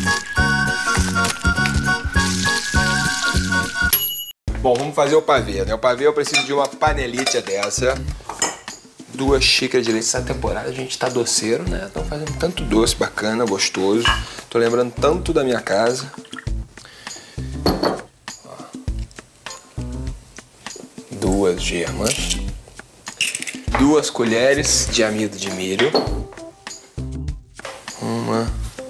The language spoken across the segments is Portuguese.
Bom, vamos fazer o pavê, né? O pavê eu preciso de uma panelite dessa. 2 xícaras de leite. Essa temporada a gente tá doceiro, né? Estão fazendo tanto doce bacana, gostoso. Tô lembrando tanto da minha casa. 2 gemas. 2 colheres de amido de milho. 1,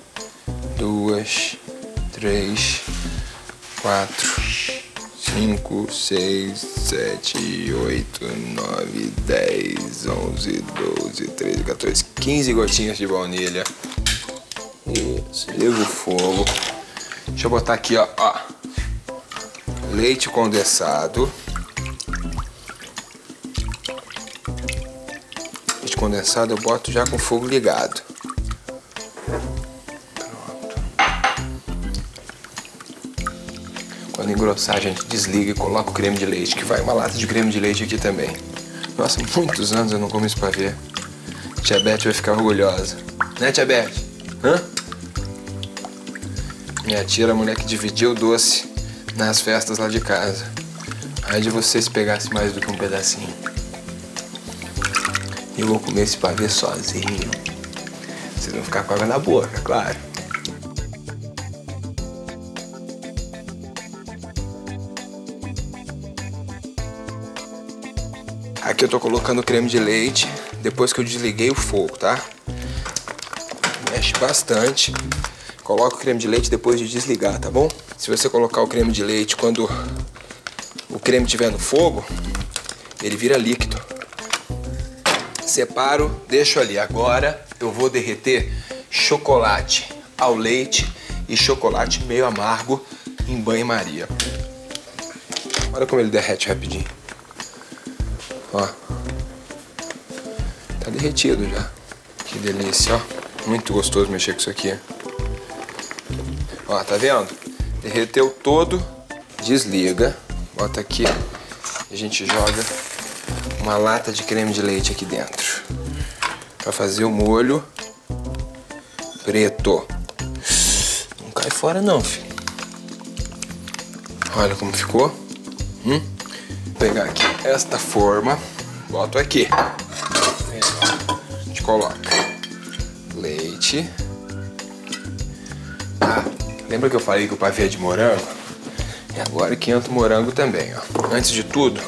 2, 3, 4, 5, 6, 7, 8, 9, 10, 11, 12, 13, 14, 15 gotinhas de baunilha. Isso, liga o fogo. Deixa eu botar aqui, ó. Leite condensado. Leite condensado eu boto já com o fogo ligado. Quando engrossar, a gente desliga e coloca o creme de leite, que vai uma lata de creme de leite aqui também. Nossa, muitos anos eu não como esse pavê. Tia Beth vai ficar orgulhosa. Né, Tia Beth? Hã? Minha tia era a mulher que dividia o doce nas festas lá de casa. Aí de você se pegasse mais do que um pedacinho. E eu vou comer esse pavê sozinho. Vocês vão ficar com água na boca, claro. Aqui eu tô colocando o creme de leite depois que eu desliguei o fogo, tá? Mexe bastante. Coloca o creme de leite depois de desligar, tá bom? Se você colocar o creme de leite quando o creme estiver no fogo, ele vira líquido. Separo, deixo ali. Agora eu vou derreter chocolate ao leite e chocolate meio amargo em banho-maria. Olha como ele derrete rapidinho. Ó, tá derretido já. Que delícia, ó. Muito gostoso mexer com isso aqui. Ó, tá vendo? Derreteu todo. Desliga. Bota aqui. E a gente joga uma lata de creme de leite aqui dentro. Pra fazer o molho preto. Não cai fora não, filho. Olha como ficou. Vou pegar aqui esta forma, boto aqui. A gente coloca leite. Ah, lembra que eu falei que o pavê é de morango? E agora que entra o morango também, ó. Antes de tudo,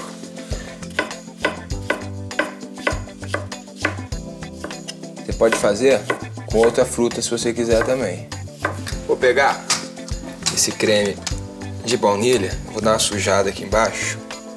você pode fazer com outra fruta se você quiser também. Vou pegar esse creme de baunilha, vou dar uma sujada aqui embaixo.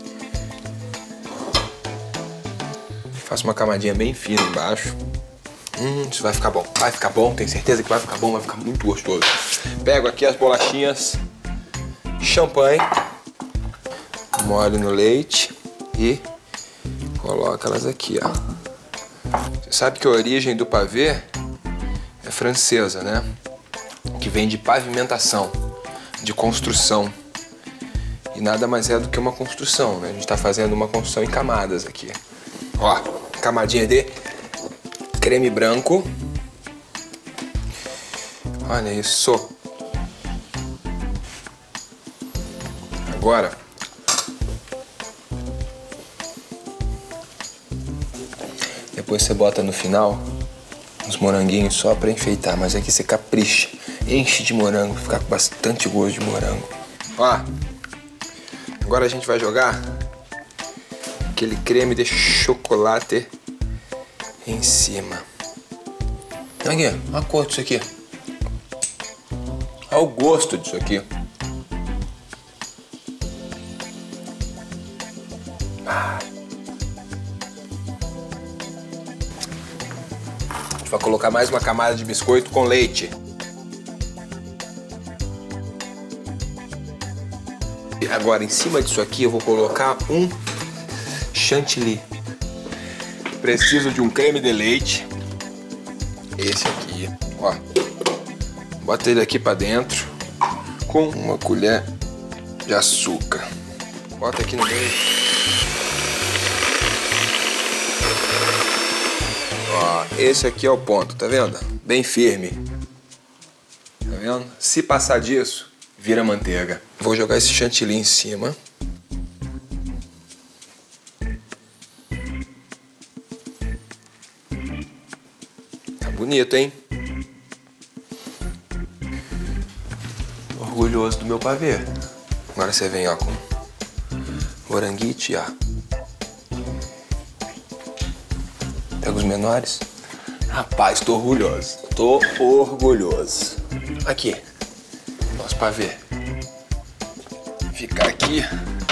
Faço uma camadinha bem fina embaixo. Isso vai ficar bom, tenho certeza que vai ficar bom, vai ficar muito gostoso. Pego aqui as bolachinhas champanhe, molho no leite e coloco elas aqui, ó. Você sabe que a origem do pavê é francesa, né? Que vem de pavimentação, de construção. E nada mais é do que uma construção, né? A gente tá fazendo uma construção em camadas aqui. Ó, camadinha de creme branco. Olha isso. Agora, depois você bota no final uns moranguinhos só pra enfeitar, mas aqui você capricha, enche de morango, ficar com bastante gosto de morango. Ó, agora a gente vai jogar aquele creme de chocolate em cima. Aqui, olha a cor disso aqui. Olha o gosto disso aqui. A gente vai colocar mais uma camada de biscoito com leite. E agora, em cima disso aqui, eu vou colocar um chantilly. Preciso de um creme de leite. Esse aqui, ó. Bota ele aqui pra dentro com uma colher de açúcar. Bota aqui no meio. Ó, esse aqui é o ponto, tá vendo? Bem firme. Tá vendo? Se passar disso, vira manteiga. Vou jogar esse chantilly em cima. Tá bonito, hein? Orgulhoso do meu pavê. Agora você vem, ó, com moranguite, ó. Pega os menores. Rapaz, tô orgulhoso. Tô orgulhoso. Aqui. Nosso pavê. Ficar aqui.